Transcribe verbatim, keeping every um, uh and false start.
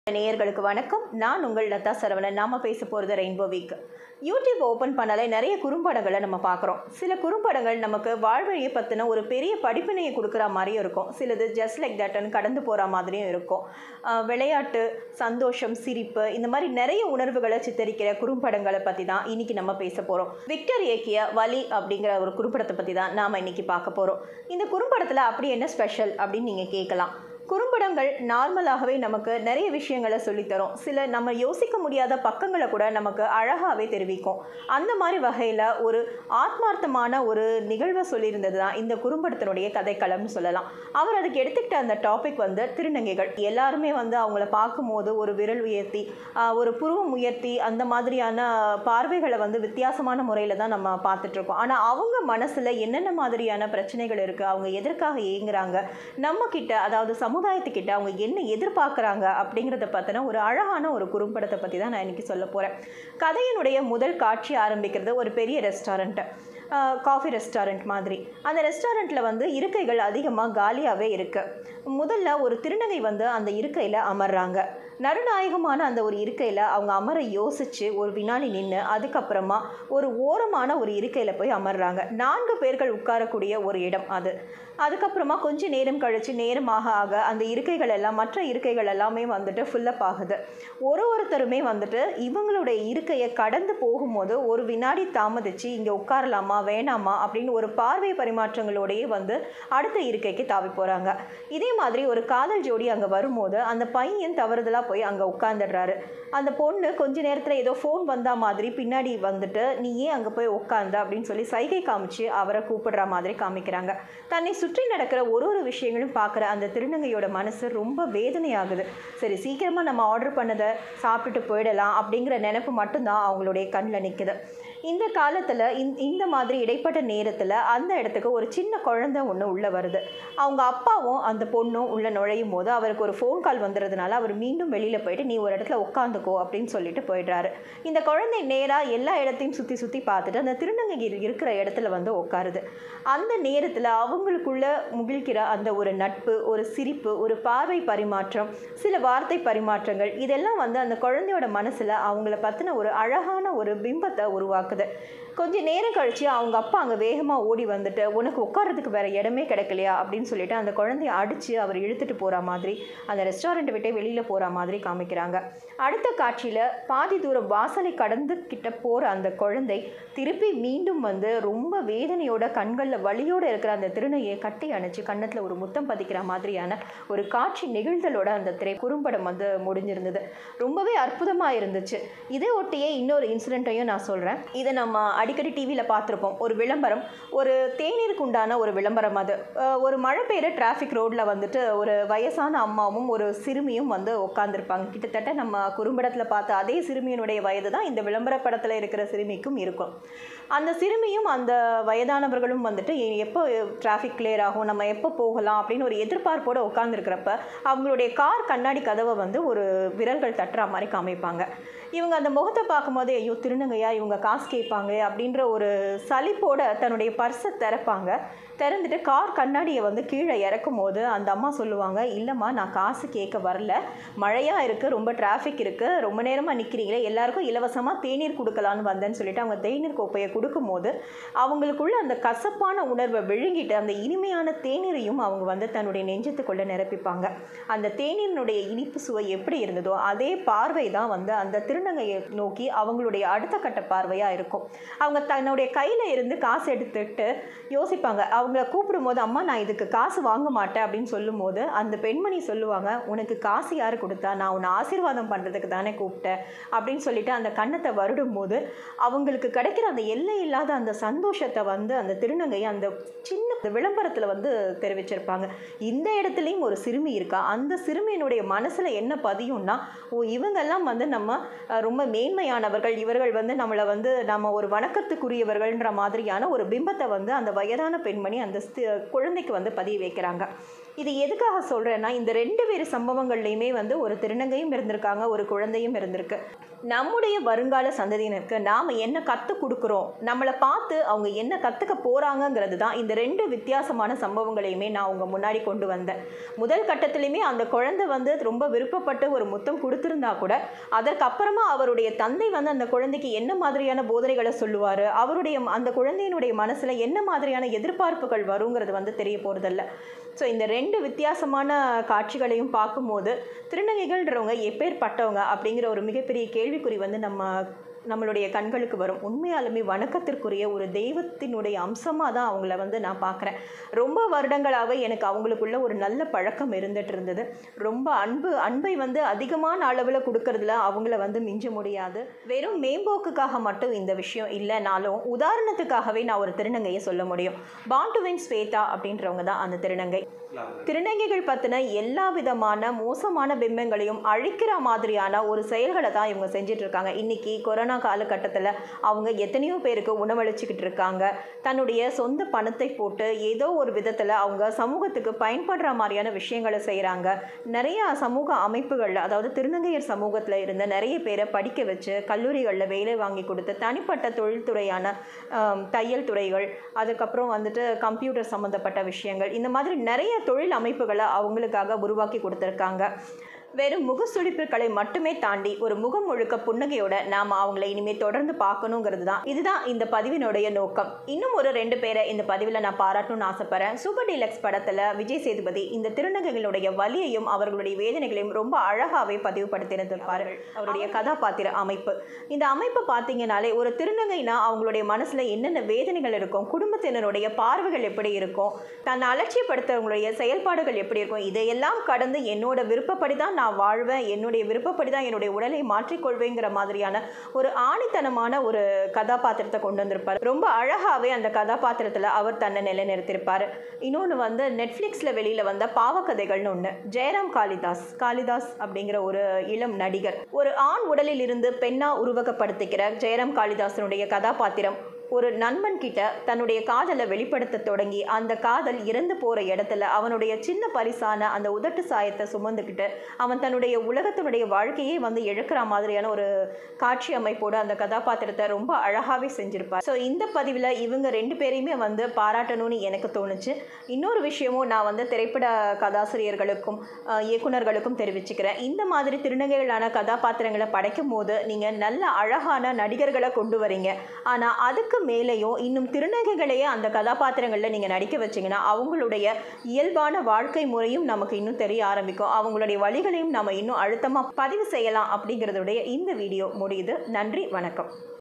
நேயர்களுக்கு வணக்கம். நான் உங்கள் லதா சரவணன். நாம பேச போகிறது ரெயின்போ வீக். யூடியூப் ஓப்பன் பண்ணாலே நிறைய குறும்படங்களை நம்ம பார்க்குறோம். சில குறும்படங்கள் நமக்கு வாழ்வழியை பற்றின ஒரு பெரிய படிப்பினையை கொடுக்குற மாதிரியும் இருக்கும். சிலது ஜஸ்ட் லைக் தட்னு கடந்து போகிற மாதிரியும் இருக்கும். விளையாட்டு, சந்தோஷம், சிரிப்பு, இந்த மாதிரி நிறைய உணர்வுகளை சித்தரிக்கிற குறும்படங்களை பற்றி தான் இன்றைக்கி நம்ம பேச போகிறோம். விக்டர் இயக்கிய வலி அப்படிங்கிற ஒரு குறும்படத்தை பற்றி தான் நாம் இன்றைக்கி பார்க்க போகிறோம். இந்த குறும்படத்தில் அப்படி என்ன ஸ்பெஷல் அப்படின்னு நீங்கள் கேட்கலாம். குறும்படங்கள் நார்மலாகவே நமக்கு நிறைய விஷயங்களை சொல்லித்தரும். சில நம்ம யோசிக்க முடியாத பக்கங்களை கூட நமக்கு அழகாகவே தெரிவிக்கும். அந்த மாதிரி வகையில் ஒரு ஆத்மார்த்தமான ஒரு நிகழ்வை சொல்லியிருந்தது தான் இந்த குறும்படத்தினுடைய கதைக்களம்னு சொல்லலாம். அவர் அதுக்கு எடுத்துக்கிட்ட அந்த டாபிக் வந்து திருநங்கைகள். எல்லாருமே வந்து அவங்கள பார்க்கும்போது ஒரு விரல் உயர்த்தி, ஒரு புருவம் உயர்த்தி, அந்த மாதிரியான பார்வைகளை வந்து வித்தியாசமான முறையில் தான் நம்ம பார்த்துட்ருக்கோம். ஆனால் அவங்க மனசில் என்னென்ன மாதிரியான பிரச்சனைகள் இருக்குது, அவங்க எதற்காக ஏங்குறாங்க, நம்மக்கிட்ட அதாவது சமூக சமுதாயத்துக்கிட்ட அவங்க என்ன எதிர்பார்க்குறாங்க அப்படிங்கிறத பற்றின ஒரு அழகான ஒரு குறும்படத்தை பற்றி தான் நான் இன்றைக்கி சொல்ல போகிறேன். கதையினுடைய முதல் காட்சி ஆரம்பிக்கிறது ஒரு பெரிய ரெஸ்டாரண்ட்டு, காஃபி ரெஸ்டாரண்ட் மாதிரி. அந்த ரெஸ்டாரண்ட்டில் வந்து இருக்கைகள் அதிகமாக காலியாகவே இருக்குது. முதல்ல ஒரு திருநங்கை வந்து அந்த இருக்கையில் அமர்றாங்க. நடுநாயகமான அந்த ஒரு இருக்கையில் அவங்க அமர யோசித்து ஒரு வினாடி நின்று அதுக்கப்புறமா ஒரு ஓரமான ஒரு இருக்கையில் போய் அமர்றாங்க. நான்கு பேர்கள் உட்காரக்கூடிய ஒரு இடம் அது. அதுக்கப்புறமா கொஞ்சம் நேரம் கழித்து நேரமாக ஆக அந்த இருக்கைகள் எல்லாம் மற்ற இருக்கைகள் எல்லாமே வந்துட்டு ஃபில்லப் ஆகுது. ஒரு ஒருத்தருமே வந்துட்டு இவங்களுடைய இருக்கையை கடந்து போகும்போது ஒரு வினாடி தாமதித்து இங்கே உட்காரலாமா வேணாமா அப்படின்னு ஒரு பார்வை பரிமாற்றங்களோடையே வந்து அடுத்த இருக்கைக்கு தாவி போகிறாங்க. இதே மாதிரி ஒரு காதல் ஜோடி அங்கே வரும்போது அந்த பையன் தவறுதலாக போய் அங்கே உட்காந்துடுறாரு. அந்த பொண்ணு கொஞ்ச நேரத்தில் ஏதோ ஃபோன் வந்தா மாதிரி பின்னாடி வந்துட்டு நீ ஏன் அங்கே போய் உட்காந்த அப்படின்னு சொல்லி சைகை காமிச்சு அவரை கூப்பிடுற மாதிரி காமிக்கிறாங்க. தன்னை சுற்றி நடக்கிற ஒரு ஒரு விஷயங்களும் பார்க்குற அந்த திருநங்கையோட மனசு ரொம்ப வேதனையாகுது. சரி, சீக்கிரமாக நம்ம ஆர்டர் பண்ணதை சாப்பிட்டுட்டு போயிடலாம் அப்படிங்கிற நினைப்பு மட்டும்தான் அவங்களுடைய கண்ணில் நிற்குது. இந்த காலத்தில் இந்த மாதிரி இடைப்பட்ட நேரத்தில் அந்த இடத்துக்கு ஒரு சின்ன குழந்தை ஒன்று உள்ளே வருது. அவங்க அப்பாவும் அந்த பொண்ணும் உள்ளே நுழையும் போது அவருக்கு ஒரு ஃபோன் கால் வந்துடுறதுனால அவர் மீண்டும் வெளியில் போயிட்டு நீ ஒரு இடத்துல உட்காந்துக்கோ அப்படின்னு சொல்லிட்டு போயிடுறாரு. இந்த குழந்தை நேராக எல்லா இடத்தையும் சுற்றி சுற்றி பார்த்துட்டு அந்த திருநங்கை இருக்கிற இடத்துல வந்து உட்காருது. அந்த நேரத்தில் அவங்களுக்குள்ள முகிழ்கிற அந்த ஒரு நட்பு, ஒரு சிரிப்பு, ஒரு பார்வை பரிமாற்றம், சில வார்த்தை பரிமாற்றங்கள், இதெல்லாம் வந்து அந்த குழந்தையோட மனசில் அவங்கள பற்றின ஒரு அழகான ஒரு பிம்பத்தை உருவாக்குது. கொஞ்சம் நேரம் கழிச்சு அவங்க அப்பா அங்கே வேகமாக ஓடி வந்துட்டு உனக்கு உட்கார்றதுக்கு வேறு இடமே கிடைக்கலையா அப்படின்னு சொல்லிட்டு அந்த குழந்தைய அடித்து அவர் இழுத்துட்டு போகிற மாதிரி அந்த ரெஸ்டாரண்ட்டை விட்டே வெளியில் போகிற மாதிரி காமிக்கிறாங்க. அடுத்த காட்சியில் பாதி தூரம் வாசலை கடந்து கிட்ட போகிற அந்த குழந்தை திருப்பி மீண்டும் வந்து ரொம்ப வேதனையோட கண்களில் வலியோடு இருக்கிற அந்த திருநங்கையை கட்டி அணைச்சி கன்னத்தில் ஒரு முத்தம் பதிக்கிற மாதிரியான ஒரு காட்சி நிகழ்தலோட அந்த திரை குறும்படம் வந்து முடிஞ்சிருந்தது. ரொம்பவே அற்புதமாக இருந்துச்சு. இதை ஒட்டியே இன்னொரு இன்சிடெண்ட்டையும் நான் சொல்கிறேன். இதை நம்ம அடிக்கடி டிவியில் பார்த்துருப்போம். ஒரு விளம்பரம், ஒரு தேநீருக்கு உண்டான ஒரு விளம்பரம். அது ஒரு மழை பெய்கிற டிராஃபிக் ரோட்டில் வந்துட்டு ஒரு வயசான அம்மாவும் ஒரு சிறுமியும் வந்து உட்காந்துருப்பாங்க. கிட்டத்தட்ட நம்ம குறும்படத்தில் பார்த்த அதே சிறுமியினுடைய வயது தான் இந்த விளம்பர படத்தில் இருக்கிற சிறுமிக்கும் இருக்கும். அந்த சிறுமியும் அந்த வயதானவர்களும் வந்துட்டு எப்போ டிராஃபிக் கிளியர் ஆகும், நம்ம எப்போ போகலாம் அப்படின்னு ஒரு எதிர்பார்ப்போடு உட்காந்துருக்கிறப்ப அவங்களுடைய கார் கண்ணாடி கதவை வந்து ஒரு விரல்கள் தட்டுற மாதிரி காமிப்பாங்க. இவங்க அந்த முகத்தை பார்க்கும்போதே ஐயோ திருநங்கையா இவங்க காசு கேட்பாங்க அப்படின்ற ஒரு சலிப்போட தன்னுடைய பர்ஸை திறப்பாங்க. திறந்துட்டு கார் கண்ணாடியை வந்து கீழே இறக்கும் போது அந்த அம்மா சொல்லுவாங்க, இல்லைம்மா நான் காசு கேட்க வரல, மழையாக இருக்குது, ரொம்ப டிராஃபிக் இருக்குது, ரொம்ப நேரமாக நிற்கிறீங்களே, எல்லாருக்கும் இலவசமாக தேநீர் கொடுக்கலான்னு வந்தேன்னு சொல்லிட்டு அவங்க தேநீர் கோப்பையை கொடுக்கும்போது அவங்களுக்குள்ள அந்த கசப்பான உணர்வை விழுங்கிட்டு அந்த இனிமையான தேநீரையும் அவங்க வந்து தன்னுடைய நெஞ்சத்துக்குள்ளே நிரப்பிப்பாங்க. அந்த தேநீரினுடைய இனிப்பு சுவை எப்படி இருந்ததோ அதே பார்வை தான் வந்து அந்த திருநங்கையை நோக்கி அவங்களுடைய அடுத்த கட்ட பார்வையாக இருக்கும். அவங்க தன்னுடைய கையில் இருந்து காசு எடுத்துட்டு யோசிப்பாங்க. அவங்கள கூப்பிடும் போது அம்மா நான் இதுக்கு காசு வாங்க மாட்டேன் அப்படின்னு சொல்லும் போது அந்த பெண்மணி சொல்லுவாங்க, உனக்கு காசு யார் கொடுத்தா, நான் உன்னை ஆசீர்வாதம் பண்ணுறதுக்கு தானே கூப்பிட்டேன் அப்படின்னு சொல்லிட்டு அந்த கன்னத்தை வருடும் போது அவங்களுக்கு கிடைக்கிற அந்த எல்லை இல்லாத அந்த சந்தோஷத்தை வந்து அந்த திருநங்கை அந்த சின்ன விளம்பரத்தில் வந்து தெரிவிச்சிருப்பாங்க. இந்த இடத்துலையும் ஒரு சிறுமி இருக்கா, அந்த சிறுமியினுடைய மனசில் என்ன பதியும்னா, ஓ இவங்கெல்லாம் வந்து நம்ம ரொம்ப மேன்மையானவர்கள், இவர்கள் வந்து நம்மளை வந்து நம்ம ஒரு வணக்கத்துக்குரியவர்கள்ன்ற மாதிரியான ஒரு பிம்பத்தை வந்து அந்த வயதான பெண்மணி அந்த குழந்தைக்கு வந்து பதிய வைக்கிறாங்க. இது எதுக்காக சொல்கிறேன்னா, இந்த ரெண்டு பேர் சம்பவங்கள்லையுமே வந்து ஒரு திருநங்கையும் இருந்திருக்காங்க, ஒரு குழந்தையும் இருந்திருக்கு. நம்முடைய வருங்கால சந்ததியினருக்கு நாம் என்ன கற்றுக் கொடுக்குறோம், நம்மளை பார்த்து அவங்க என்ன கற்றுக்க போகிறாங்கங்கிறது தான் இந்த ரெண்டு வித்தியாசமான சம்பவங்களையுமே நான் உங்கள் முன்னாடி கொண்டு வந்தேன். முதல் கட்டத்திலையுமே அந்த குழந்தை வந்து ரொம்ப விருப்பப்பட்டு ஒரு முத்தம் கொடுத்துருந்தா கூட, அதற்கப்புறமா அவருடைய தந்தை வந்து அந்த குழந்தைக்கு என்ன மாதிரியான போதனைகளை சொல்லுவார், அவருடைய அந்த குழந்தையினுடைய மனசில் என்ன மாதிரியான எதிர்பார்ப்புகள் வருங்கிறது வந்து தெரிய போகிறதில்ல. ஸோ இந்த ரெண்டு வித்தியாசமான காட்சிகளையும் பார்க்கும்போது திருநங்கைகள்ன்றவங்க எப்பேற்பட்டவங்க அப்படிங்கிற ஒரு மிகப்பெரிய கேள்விக்குறி வந்து நம்ம நம்மளுடைய கண்களுக்கு வரும். உண்மையாலுமே வணக்கத்திற்குரிய ஒரு தெய்வத்தினுடைய அம்சமாக தான் அவங்கள வந்து நான் பார்க்குறேன். ரொம்ப வருடங்களாகவே எனக்கு அவங்களுக்குள்ள ஒரு நல்ல பழக்கம் இருந்துகிட்டு இருந்தது. ரொம்ப அன்பு அன்பை வந்து அதிகமான அளவில் கொடுக்கறதுல அவங்கள வந்து மிஞ்ச முடியாது. வெறும் மேம்போக்குக்காக மட்டும் இந்த விஷயம் இல்லைனாலும் உதாரணத்துக்காகவே நான் ஒரு திருநங்கையை சொல்ல முடியும். பாண்டுவின் ஸ்வேதா அப்படின்றவங்க தான் அந்த திருநங்கை. திருநங்கைகள் பற்றின எல்லா விதமான மோசமான பிம்பங்களையும் அழிக்கிற மாதிரியான ஒரு செயல்களை தான் இவங்க செஞ்சிட்டு இருக்காங்க. இன்னைக்கு கொரோனா காலகட்டத்தில் அவங்க எத்தனையோ பேருக்கு உணவளிச்சுக்கிட்டு இருக்காங்க. தன்னுடைய சொந்த பணத்தை போட்டு ஏதோ ஒரு விதத்தில் அவங்க சமூகத்துக்கு பயன்படுற மாதிரியான விஷயங்களை செய்கிறாங்க. நிறையா சமூக அமைப்புகளில், அதாவது திருநங்கையர் சமூகத்தில் இருந்த நிறைய பேரை படிக்க வச்சு கல்லூரிகளில் வேலை வாங்கி கொடுத்து தனிப்பட்ட தொழில்துறையான தையல் துறைகள், அதுக்கப்புறம் வந்துட்டு கம்ப்யூட்டர் சம்மந்தப்பட்ட விஷயங்கள், இந்த மாதிரி நிறைய தொழில் அமைப்புகளை அவங்களுக்காக உருவாக்கி கொடுத்துருக்காங்க. வெறும் முகசுளிப்புகளை மட்டுமே தாண்டி ஒரு முகம் முழுக்க புன்னகையோட நாம் அவங்கள இனிமேல் தொடர்ந்து பார்க்கணுங்கிறது தான் இதுதான் இந்த பதிவினுடைய நோக்கம். இன்னும் ஒரு ரெண்டு பேரை இந்த பதிவில் நான் பாராட்டணும்னு ஆசைப்பட்றேன். சூப்பர் டீலக்ஸ் படத்தில் விஜய் சேதுபதி இந்த திருநங்கைகளுடைய வலியையும் அவர்களுடைய வேதனைகளையும் ரொம்ப அழகாகவே பதிவுபடுத்தியிருந்திருப்பார்கள். அவருடைய கதாபாத்திர அமைப்பு, இந்த அமைப்பு பார்த்தீங்கன்னாலே ஒரு திருநங்கைனா அவங்களுடைய மனசில் என்னென்ன வேதனைகள் இருக்கும், குடும்பத்தினருடைய பார்வைகள் எப்படி இருக்கும், தன்னை அலட்சியப்படுத்துறவங்களுடைய செயல்பாடுகள் எப்படி இருக்கும், இதையெல்லாம் கடந்து என்னோட விருப்பப்படி தான் நான் வாழ்வேன், என்னுடைய விருப்பப்படி தான் என்னுடைய உடலை மாற்றிக்கொள்வேங்கிற மாதிரியான ஒரு ஆணித்தனமான ஒரு கதாபாத்திரத்தை கொண்டு வந்திருப்பார். ரொம்ப அழகாகவே அந்த கதாபாத்திரத்தில் அவர் தன்னை நிலைநிறுத்தியிருப்பார். இன்னொன்று வந்து நெட்ஃப்ளிக்ஸில் வெளியில் வந்த பாவக்கதைகள்னு ஒன்று. ஜெயராம் காளிதாஸ் காளிதாஸ் அப்படிங்கிற ஒரு இளம் நடிகர் ஒரு ஆண் உடலில் இருந்து பெண்ணாக உருவகப்படுத்திக்கிற ஜெயராம் காளிதாசனுடைய கதாபாத்திரம் ஒரு நண்பன் கிட்ட தன்னுடைய காதலை வெளிப்படுத்த தொடங்கி அந்த காதல் இறந்து போகிற இடத்துல அவனுடைய சின்ன பரிசான அந்த உதட்டு சாயத்தை சுமந்துக்கிட்டு அவன் தன்னுடைய உலகத்தினுடைய வாழ்க்கையே வந்து இழக்கிற மாதிரியான ஒரு காட்சி அமைப்போடு அந்த கதாபாத்திரத்தை ரொம்ப அழகாகவே செஞ்சுருப்பார். ஸோ இந்த பதிவில் இவங்க ரெண்டு பேரையுமே வந்து பாராட்டணும்னு எனக்கு தோணுச்சு. இன்னொரு விஷயமும் நான் வந்து திரைப்பட கதாசிரியர்களுக்கும் இயக்குநர்களுக்கும் தெரிவிச்சுக்கிறேன். இந்த மாதிரி திருநங்கைகளான கதாபாத்திரங்களை படைக்கும் போது நீங்கள் நல்ல அழகான நடிகர்களை கொண்டு வரீங்க. ஆனால் அதுக்கு மேலேயும் இன்னும் திருநங்கைகளையே அந்த கதாபாத்திரங்களில் நீங்கள் நடிக்க வச்சிங்கன்னா அவங்களுடைய இயல்பான வாழ்க்கை முறையும் நமக்கு இன்னும் தெரிய ஆரம்பிக்கும். அவங்களுடைய வழிகளையும் நம்ம இன்னும் அழுத்தமாக பதிவு செய்யலாம் அப்படிங்கிறதுடைய இந்த வீடியோ முடியுது. நன்றி, வணக்கம்.